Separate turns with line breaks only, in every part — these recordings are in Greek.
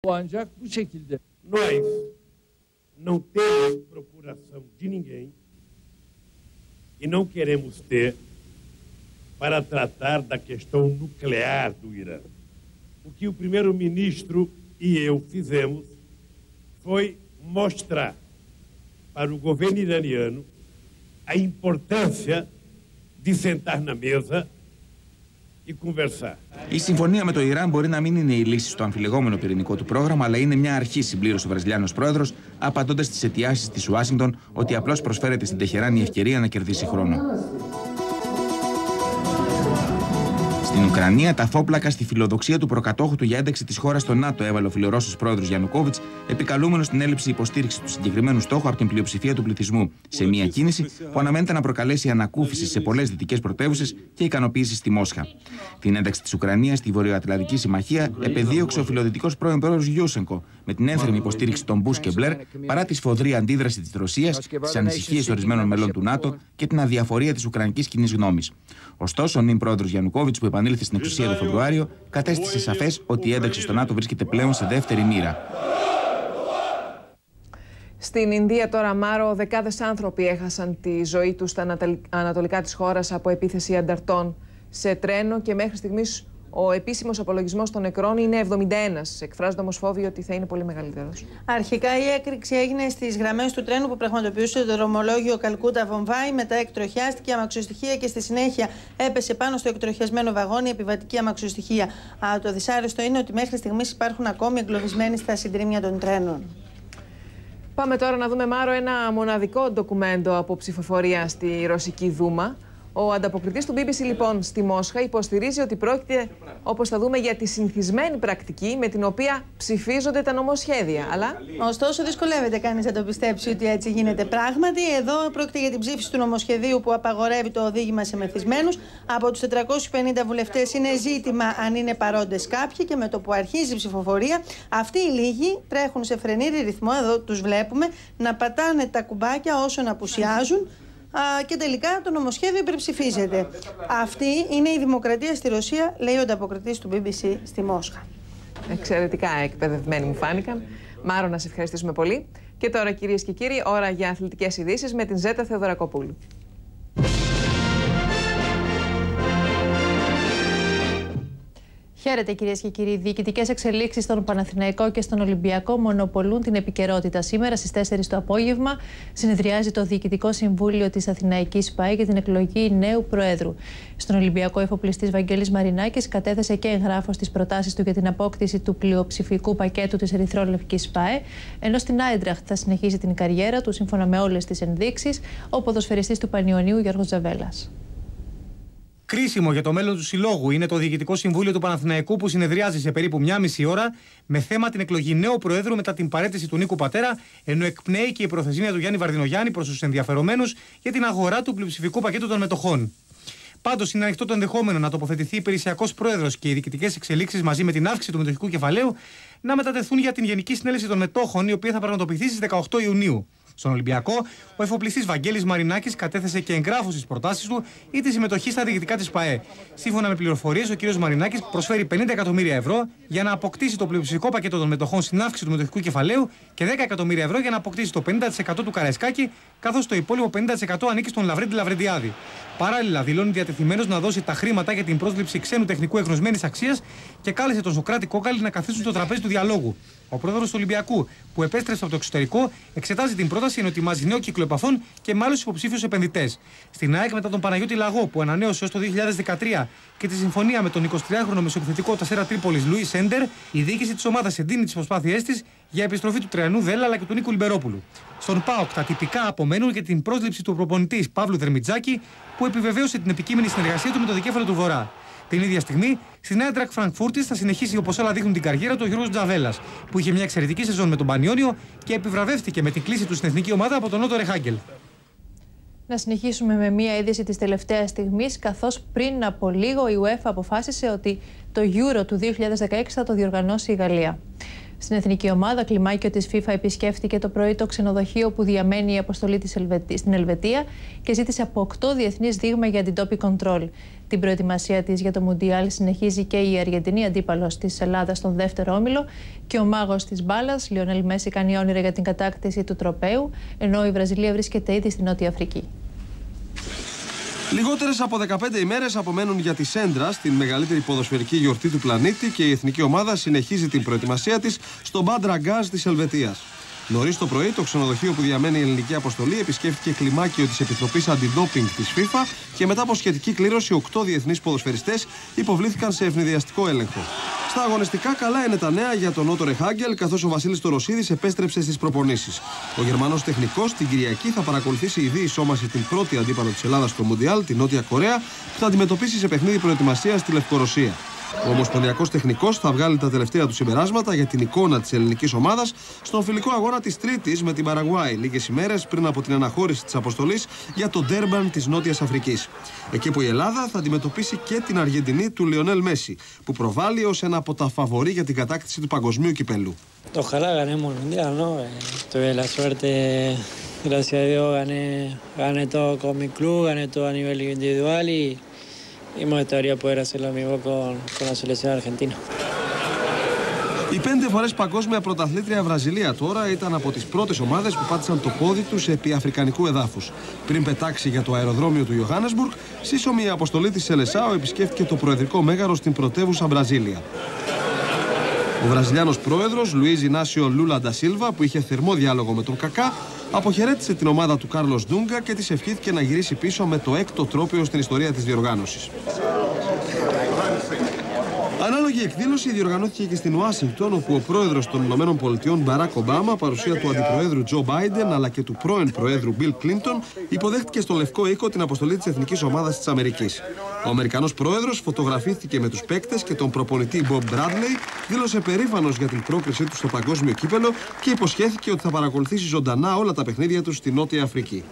Ancak bu şekilde.
Nós não temos procuração de ninguém e não queremos ter para tratar da questão nuclear do Irã. O que o primeiro-ministro e eu fizemos foi mostrar para o governo iraniano a importância de sentar na mesa e conversar.
Η συμφωνία με το Ιράν μπορεί να μην είναι η λύση στο αμφιλεγόμενο πυρηνικό του πρόγραμμα, αλλά είναι μια αρχή, συμπλήρωσε ο Βραζιλιάνος πρόεδρος, απαντώντας στις αιτιάσεις της Ουάσιγκτον ότι απλώς προσφέρεται στην Τεχεράνη η ευκαιρία να κερδίσει χρόνο. Στην Ουκρανία, τα φόπλακα στη φιλοδοξία του προκατόχου του για ένταξη της χώρας στο ΝΑΤΟ έβαλε ο φιλορώσος πρόεδρος Γιαννουκόβιτς, επικαλούμενος την έλλειψη υποστήριξη του συγκεκριμένου στόχου από την πλειοψηφία του πληθυσμού, σε μια κίνηση που αναμένεται να προκαλέσει ανακούφιση σε πολλές δυτικές πρωτεύουσες και ικανοποίηση στη Μόσχα. Την ένταξη της Ουκρανίας στη Βορειοατλαντική Συμμαχία επεδίωξε ο φιλοδυτικός πρώην πρόεδρος Γιούσενκο, με την ένθερμη υποστήριξη των Μπούς και Μπλερ, παρά τη σφοδρή αντίδραση της Ρωσίας, τις ανησυχίες ορισμένων μελών του ΝΑΤΟ και την αδιαφορία της ουκρανικής κοινής γνώμης. Ωστόσο, ο νυν πρόεδρος Γιαννουκόβιτς, που επανήλθε στην εξουσία το Φεβρουάριο, κατέστησε σαφές ότι η ένταξη στο ΝΑΤΟ βρίσκεται πλέον σε δεύτερη μοίρα.
Στην Ινδία τώρα, Μάρο, δεκάδες άνθρωποι έχασαν τη ζωή τους στα ανατολικά της χώρας από επίθεση ανταρτών σε τρένο και μέχρι στιγμής ο επίσημος απολογισμός των νεκρών είναι 71. Εκφράζονται όμως φόβοι ότι θα είναι πολύ μεγαλύτερος.
Αρχικά η έκρηξη έγινε στις γραμμές του τρένου που πραγματοποιούσε το δρομολόγιο Καλκούτα Βομβάη. Μετά εκτροχιάστηκε αμαξοστοιχεία και στη συνέχεια έπεσε πάνω στο εκτροχιασμένο βαγόνι επιβατική αμαξοστοιχεία. Το δυσάρεστο είναι ότι μέχρι στιγμής υπάρχουν ακόμη εγκλωβισμένοι στα συντρίμμια των τρένων.
Πάμε τώρα να δούμε, Μάρο, ένα μοναδικό ντοκουμέντο από ψηφοφορία στη Ρωσική Δούμα. Ο ανταποκριτής του BBC, λοιπόν, στη Μόσχα υποστηρίζει ότι πρόκειται, όπως θα δούμε, για τη συνηθισμένη πρακτική με την οποία ψηφίζονται τα νομοσχέδια. Αλλά...
Ωστόσο, δυσκολεύεται κανείς να το πιστέψει ότι έτσι γίνεται πράγματι. Εδώ πρόκειται για την ψήφιση του νομοσχεδίου που απαγορεύει το οδήγημα σε μεθυσμένους. Από τους 450 βουλευτές είναι ζήτημα αν είναι παρόντες κάποιοι και με το που αρχίζει η ψηφοφορία, αυτοί οι λίγοι τρέχουν σε φρενήρη ρυθμό, εδώ τους βλέπουμε, να πατάνε τα κουμπάκια όσο να απουσιάζουν. Και τελικά το νομοσχέδιο υπερψηφίζεται. Αυτή είναι η δημοκρατία στη Ρωσία, λέει ο ανταποκριτής του BBC στη Μόσχα.
Εξαιρετικά εκπαιδευμένοι μου φάνηκαν. Μάρο, να σε ευχαριστήσουμε πολύ. Και τώρα, κυρίες και κύριοι, ώρα για αθλητικές ειδήσεις με την Ζέτα Θεοδωρακοπούλου.
Χαίρετε, κυρίες και κύριοι. Διοικητικές εξελίξεις στον Παναθηναϊκό και στον Ολυμπιακό μονοπολούν την επικαιρότητα. Σήμερα στις 4 το απόγευμα συνεδριάζει το Διοικητικό Συμβούλιο της Αθηναϊκής ΠΑΕ για την εκλογή νέου Προέδρου. Στον Ολυμπιακό, ο εφοπλιστής Βαγγέλης Μαρινάκης κατέθεσε και εγγράφο στις προτάσεις του για την απόκτηση του πλειοψηφικού πακέτου της ερυθρόλευκης ΠΑΕ, ενώ στην Άιντραχτ θα συνεχίσει την καριέρα του σύμφωνα με όλες τις ενδείξεις ο ποδοσφαιριστής του Πανιωνίου Γιώργος Τζαβέλας.
Κρίσιμο για το μέλλον του συλλόγου είναι το Διοικητικό Συμβούλιο του Παναθηναϊκού που συνεδριάζει σε περίπου μια μισή ώρα με θέμα την εκλογή νέου Προέδρου μετά την παραίτηση του Νίκου Πατέρα, ενώ εκπνέει και η προθεσμία του Γιάννη Βαρδινογιάννη προς τους ενδιαφερομένους για την αγορά του πλειοψηφικού πακέτου των μετοχών. Πάντως, είναι ανοιχτό το ενδεχόμενο να τοποθετηθεί υπηρεσιακός πρόεδρος και οι διοικητικές εξελίξεις μαζί με την αύξηση του μετοχικού κεφαλαίου να μετατεθούν για την Γενική Συνέλευση των Μετόχων, η οποία θα πραγματοποιηθεί στις 18 Ιουνίου. Στον Ολυμπιακό, ο εφοπλιστής Βαγγέλης Μαρινάκης κατέθεσε και εγγράφο στις προτάσεις του ή τη συμμετοχή στα διοικητικά της ΠΑΕ. Σύμφωνα με πληροφορίες, ο κ. Μαρινάκης προσφέρει 50 εκατομμύρια ευρώ για να αποκτήσει το πλειοψηφικό πακέτο των μετοχών στην αύξηση του μετοχικού κεφαλαίου και 10 εκατομμύρια ευρώ για να αποκτήσει το 50% του Καραϊσκάκη, καθώς το υπόλοιπο 50% ανήκει στον Λαβρέντη Λαβρεντιάδη. Παράλληλα, δηλώνει διατεθειμένος να δώσει τα χρήματα για την πρόσληψη ξένου τεχνικού εκνοσμένης αξίας και κάλεσε τον Σοκράτη Κόκαλη να καθίσουν στο τραπέζι του διαλόγου. Ο πρόεδρος του Ολυμπιακού, που επέστρεψε από το εξωτερικό, εξετάζει την πρόταση ενώ ετοιμάζει νέο κύκλο επαφών και με άλλους υποψήφιους επενδυτές. Στην ΑΕΚ, μετά τον Παναγιώτη Λαγό, που ανανέωσε ως το 2013 και τη συμφωνία με τον 23χρονο μεσοεπιθετικό Τασέρα Τρίπολης Λουί Σέντερ, η διοίκηση της ομάδας εντείνει τις προσπάθειές της για επιστροφή του Τρεανού Δέλα αλλά και του Νίκου Λιμπερόπουλου. Στον ΠΑΟΚ, τα τυπικά απομένουν για την πρόσληψη του προπονητή Παύλου Δερμιτζάκη, που επιβεβαίωσε την επικείμενη συνεργασία του με το δικέφαλο του Βορρά. Την ίδια στιγμή, στην Άιντραχτ Φραγκφούρτης θα συνεχίσει, όπως όλα δείχνουν, την καριέρα του ο Γιώργος Τζαβέλας, που είχε μια εξαιρετική σεζόν με τον Πανιόνιο και επιβραβεύτηκε με την κλίση του στην εθνική ομάδα από τον Νότο Ρεχάγκελ.
Να συνεχίσουμε με μία είδηση της τελευταίας στιγμής, καθώς πριν από λίγο η UEFA αποφάσισε ότι το Euro του 2016 θα το διοργανώσει η Γαλλία. Στην εθνική ομάδα, κλιμάκιο της FIFA επισκέφτηκε το πρωί το ξενοδοχείο που διαμένει η αποστολή της στην Ελβετία και ζήτησε από 8 διεθνείς δείγμα για αντιτόπι κοντρόλ. Την προετοιμασία της για το Μουντιάλ συνεχίζει και η Αργεντινή, αντίπαλος της Ελλάδας στον δεύτερο όμιλο, και ο μάγος της μπάλας, Λιονέλ Μέση, κάνει όνειρα για την κατάκτηση του τροπαίου, ενώ η Βραζιλία βρίσκεται ήδη στη Νότια Αφρική.
Λιγότερες από 15 ημέρες απομένουν για τη Σέντρα, στην μεγαλύτερη ποδοσφαιρική γιορτή του πλανήτη, και η εθνική ομάδα συνεχίζει την προετοιμασία της στο Μπάντρα Γκάζ της Ελβετίας. Νωρίς το πρωί, το ξενοδοχείο που διαμένει η ελληνική αποστολή επισκέφθηκε κλιμάκιο της Επιτροπής Αντιντόπινγκ της FIFA και μετά από σχετική κλήρωση, 8 διεθνείς ποδοσφαιριστές υποβλήθηκαν σε ευνηδιαστικό έλεγχο. Στα αγωνιστικά, καλά είναι τα νέα για τον Ότο Ρεχάγκελ, καθώς ο Βασίλης Τωροσίδης επέστρεψε στις προπονήσεις. Ο Γερμανός τεχνικός την Κυριακή θα παρακολουθήσει ειδή Σώμαση την πρώτη αντίπαλο της Ελλάδας στο Μουντιάλ, την Νότια Κορέα, που θα αντιμετωπίσει σε παιχνίδι προετοιμασίας στη Λευκορωσία. Ο ομοσπονδιακός τεχνικός θα βγάλει τα τελευταία του συμπεράσματα για την εικόνα της ελληνικής ομάδας στον φιλικό αγώνα της Τρίτης με την Παραγουάη, λίγες ημέρες πριν από την αναχώρηση της αποστολής για το Ντέρμπαν της Νότιας Αφρικής. Εκεί που η Ελλάδα θα αντιμετωπίσει και την Αργεντινή του Λιονέλ Μέση, που προβάλλει ως ένα από τα φαβορί για την κατάκτηση του παγκοσμίου κυπέλου.
Ojalá ganemos el mundial, ¿no? Tuve la suerte, gracias a Dios, gané todo con mi club, gané todo a nivel individual y me gustaría poder hacer lo mismo con la selección argentina.
Η 5 φορές παγκόσμια πρωταθλήτρια Βραζιλία τώρα ήταν από τις πρώτες ομάδες που πάτησαν το πόδι τους επί αφρικανικού εδάφους. Πριν πετάξει για το αεροδρόμιο του Ιωάννεσμπουργκ, σύσσωμη η αποστολή της Σελεσάο επισκέφθηκε το προεδρικό μέγαρο στην πρωτεύουσα Μπραζίλια. Ο Βραζιλιάνος πρόεδρος Λουίζ Ινάσιο Λούλα ντα Σίλβα, που είχε θερμό διάλογο με τον Κακά, αποχαιρέτησε την ομάδα του Κάρλος Ντούγκα και της ευχήθηκε να γυρίσει πίσω με το 6ο τρόπαιο στην ιστορία της διοργάνωσης. Ανάλογη εκδήλωση διοργανώθηκε και στην Ουάσιγκτον, όπου ο πρόεδρος των ΗΠΑ Μπαράκ Ομπάμα, παρουσία του αντιπροέδρου Τζο Μπάιντεν αλλά και του πρώην προέδρου Μπιλ Κλίντον, υποδέχτηκε στο Λευκό Οίκο την αποστολή της Εθνικής Ομάδας της Αμερικής. Ο Αμερικανός πρόεδρος φωτογραφήθηκε με τους παίκτες και τον προπονητή Μπομπ Μπράντλεϊ, δήλωσε περήφανος για την πρόκρισή του στο παγκόσμιο κύπελο και υποσχέθηκε ότι θα παρακολουθήσει ζωντανά όλα τα παιχνίδια του στη Νότια Αφρική.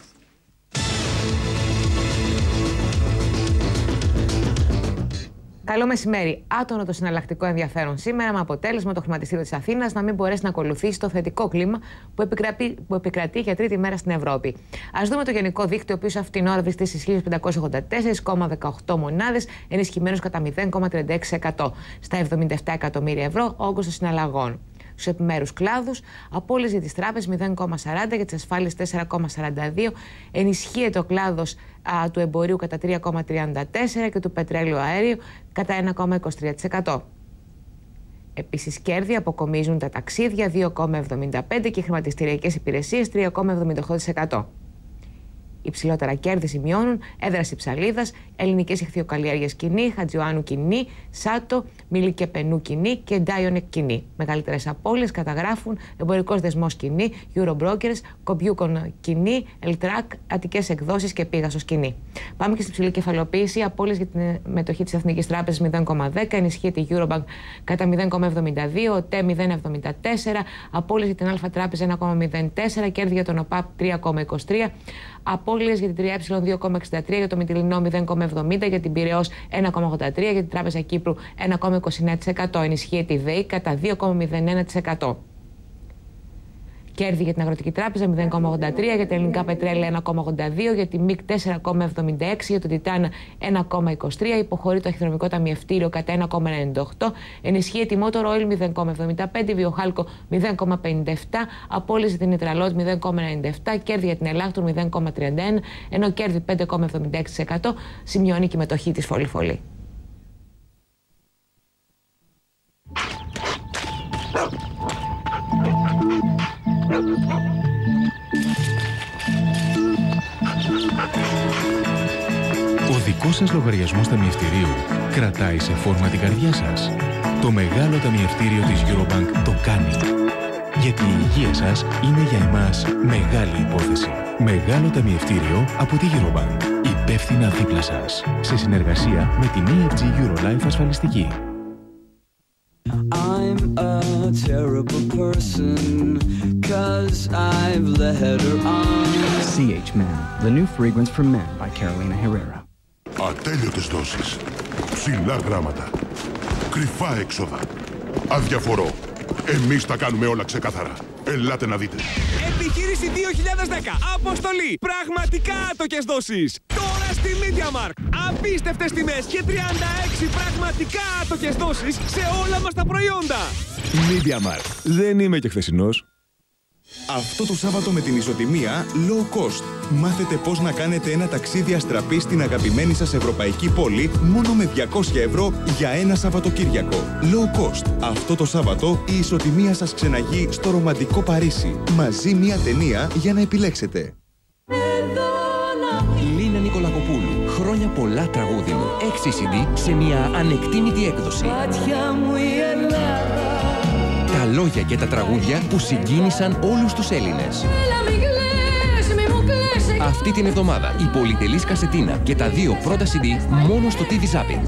Καλό μεσημέρι. Άτονο το συναλλακτικό ενδιαφέρον σήμερα, με αποτέλεσμα το χρηματιστήριο της Αθήνας να μην μπορέσει να ακολουθήσει το θετικό κλίμα που επικρατεί για τρίτη μέρα στην Ευρώπη. Ας δούμε το γενικό δίκτυο, ο οποίος αυτή την ώρα βρίσκεται στις 1584,18 μονάδες, ενισχυμένος κατά 0,36%. Στα 77 εκατομμύρια ευρώ όγκος των συναλλαγών. Στους επιμέρους κλάδους, απώλειες για τις τράπεζες 0,40, για τις ασφάλειες 4,42, ενισχύεται ο κλάδος του εμπορίου κατά 3,34 και του πετρέλαιου αέριου κατά 1,23%. Επίσης, κέρδη αποκομίζουν τα ταξίδια 2,75% και οι χρηματιστηριακές υπηρεσίες 3,78%. Υψηλότερα κέρδη σημειώνουν έδραση Ψαλίδας, Ελληνικές Ιχθυοκαλλιέργειες Κοινή, Χατζιωάννου Κοινή, Σάτο, Μίλη και Πενού Κοινή και Ντάιονεκ Κοινή. Μεγαλύτερες απώλειες καταγράφουν Εμπορικός Δεσμός Κοινή, Eurobrokers, Κομπιούκον Κοινή, Ελτράκ, Αττικές Εκδόσεις και Πίγασος Κοινή. Πάμε και στην ψηλή κεφαλαιοποίηση. Απώλειες για την μετοχή της Εθνικής Τράπεζας 0,10, ενισχύεται η Eurobank κατά 0,72, ο ΤΕ 0,74, απώλειες για την Αλφα Τράπεζα 1,04, κέρδη για τον ΟΠΑΠ 3,23. Απώλειες για την 3Ε 2,63, για το Μυτιληνό 0,70, για την Πειραιώς 1,83, για την Τράπεζα Κύπρου 1,29%. Ενισχύεται η ΔΕΗ κατά 2,01%. Κέρδη για την Αγροτική Τράπεζα 0,83, για τα Ελληνικά Πετρέλαια 1,82, για τη ΜΙΚ 4,76, για τον Τιτάνα 1,23, υποχωρεί το Αχυδρομικό Ταμιευτήριο κατά 1,98, ενισχύεται η Motor Oil 0,75, Βιοχάλκο 0,57, απώλειες για την Ιτραλότ 0,97, κέρδη για την Ελλάχτουρ 0,31, ενώ κέρδη 5,76% σημειώνει και η μετοχή της Φόλη.
Ο δικός σας λογαριασμός ταμιευτηρίου κρατάει σε φόρμα την καρδιά σας. Το μεγάλο ταμιευτήριο της Eurobank το κάνει. Γιατί η υγεία σας είναι για εμάς μεγάλη υπόθεση. Μεγάλο ταμιευτήριο από τη Eurobank. Υπεύθυνα δίπλα σας. Σε συνεργασία με την EFG Eurolife ασφαλιστική.
I'm a terrible person, 'cause I've let her on.
CH Men, the new fragrance for men by Carolina Herrera.
Ατέλειωτες δόσεις, ψηλά γράμματα, κρυφά έξοδα, αδιαφορώ. Εμείς τα κάνουμε όλα ξεκάθαρα. Ελάτε να δείτε.
Επιχείρηση 2010. Αποστολή. Πραγματικά άτοκες δόσεις. Τώρα στη MediaMarkt. Απίστευτες τιμές και 36 πραγματικά άτοκες δόσεις σε όλα μας τα προϊόντα.
MediaMarkt. Δεν είμαι και χθεσινός. Αυτό το Σάββατο με την ισοτιμία Low Cost. Μάθετε πώς να κάνετε ένα ταξίδι αστραπή στην αγαπημένη σας ευρωπαϊκή πόλη μόνο με 200 ευρώ για ένα Σαββατοκύριακο. Low Cost. Αυτό το Σάββατο η ισοτιμία σας ξεναγεί στο ρομαντικό Παρίσι. Μαζί μια ταινία για να επιλέξετε.
Λίνα Νικολακοπούλου. Χρόνια πολλά τραγούδι μου. 6 CD σε μια ανεκτήμητη έκδοση. Τα λόγια και τα τραγούδια που συγκίνησαν όλους τους Έλληνες. Αυτή την εβδομάδα η πολυτελής κασετίνα και τα 2 πρώτα CD μόνο στο TV Zapping.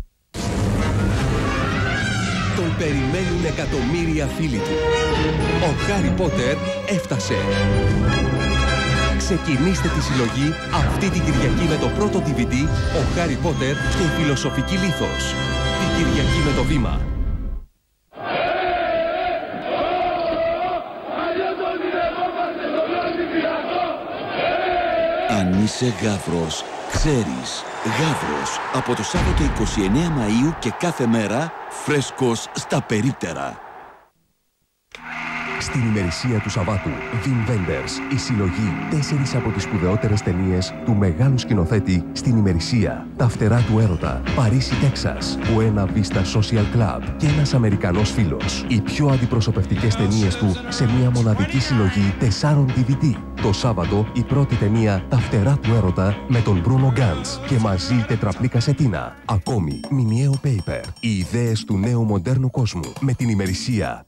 Τον περιμένουν εκατομμύρια φίλοι του. Ο Χάρι Πότερ έφτασε. Ξεκινήστε τη συλλογή αυτή την Κυριακή με το πρώτο DVD «Ο Χάρι Πότερ και η Φιλοσοφική Λίθος». Την Κυριακή με το Βήμα.
Αν είσαι γάβρος, ξέρεις. Γάβρος, από το Σάββατο 29 Μαΐου και κάθε μέρα, φρέσκος στα περίπτερα.
Στην ημερησία του Σαββάτου, Wim Wenders, η συλλογή 4 από τις σπουδαιότερες ταινίες του μεγάλου σκηνοθέτη στην ημερησία. Τα φτερά του έρωτα, Παρίσι, Τέξας, Buena Vista Social Club και ένας Αμερικανός φίλος. Οι πιο αντιπροσωπευτικές ταινίες του σε μια μοναδική συλλογή 4 DVD. Το Σάββατο η πρώτη ταινία «Τα φτερά του έρωτα» με τον Μπρούνο Γκάντς και μαζί η τετραπλή κασετίνα. Ακόμη, μηνιαίο paper. Οι ιδέες του νέου μοντέρνου κόσμου με την ημερησία.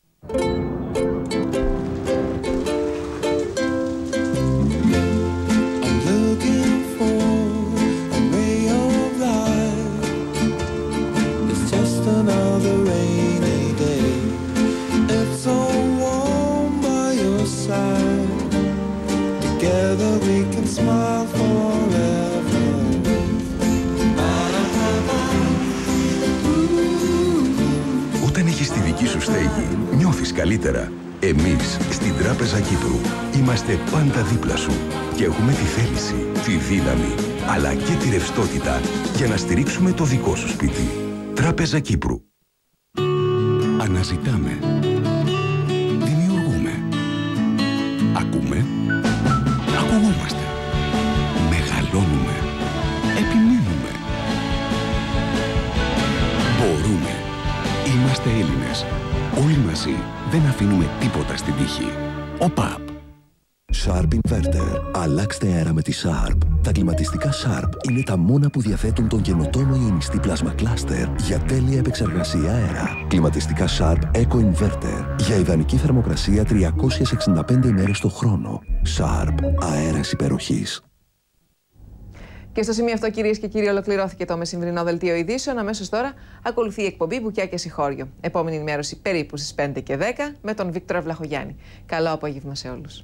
Όταν έχεις τη δική σου στέγη, νιώθεις καλύτερα. Εμείς, στην Τράπεζα Κύπρου, είμαστε πάντα δίπλα σου και έχουμε τη θέληση, τη δύναμη, αλλά και τη ρευστότητα για να στηρίξουμε το δικό σου σπίτι. Τράπεζα Κύπρου. Αναζητάμε. Δημιουργούμε. Ακούμε. Ακουγόμαστε. Μεγαλώνουμε. Επιμένουμε. Μπορούμε. Είμαστε Έλληνες. Όλοι μαζί δεν αφήνουμε τίποτα στην τύχη. ΟΠΑΠ.
Sharp Inverter. Αλλάξτε αέρα με τη Sharp. Τα κλιματιστικά Sharp είναι τα μόνα που διαθέτουν τον καινοτόμο ιονιστή πλάσμα κλάστερ για τέλεια επεξεργασία αέρα. Κλιματιστικά Sharp Eco Inverter για ιδανική θερμοκρασία 365 ημέρες το χρόνο. Sharp. Αέρας υπεροχής.
Και στο σημείο αυτό, κυρίες και κύριοι, ολοκληρώθηκε το μεσημβρινό δελτίο ειδήσεων. Αμέσως τώρα ακολουθεί η εκπομπή Μπουκιά και Συγχώριο. Επόμενη ενημέρωση περίπου στις 5 και 10 με τον Βίκτορα Βλαχογιάννη. Καλό απόγευμα σε όλους.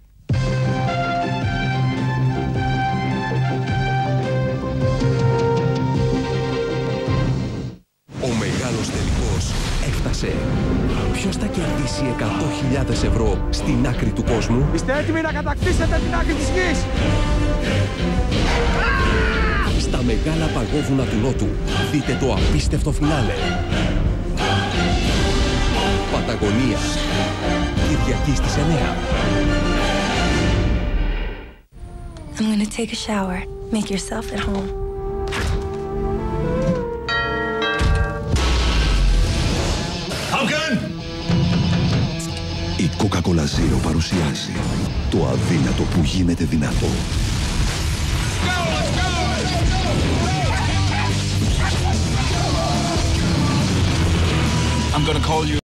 Ο μεγάλος τελικός έφτασε. Ποιος θα κερδίσει 100.000 ευρώ στην άκρη του κόσμου?
Είστε έτοιμοι να κατακτήσετε την άκρη της γης?
Στα μεγάλα παγόβουνα του Νότου δείτε το απίστευτο φινάλε. Παταγωνία, Κυριακή στις 9.
I'm gonna take a shower. Make yourself at home.
Η Coca-Cola Zero παρουσιάζει το αδύνατο που γίνεται δυνατό.
I'm gonna call you.